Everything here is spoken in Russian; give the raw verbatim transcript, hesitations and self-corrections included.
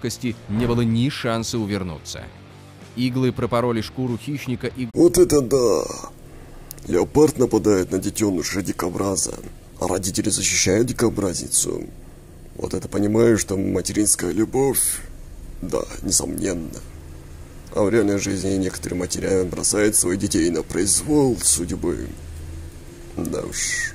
ловкости не было ни шанса увернуться. Иглы пропороли шкуру хищника и... Вот это да! Леопард нападает на детеныша дикобраза, а родители защищают дикобразицу. Вот это понимаешь, что материнская любовь? Да, несомненно. А в реальной жизни некоторые матеря бросают своих детей на произвол судьбы. Да уж...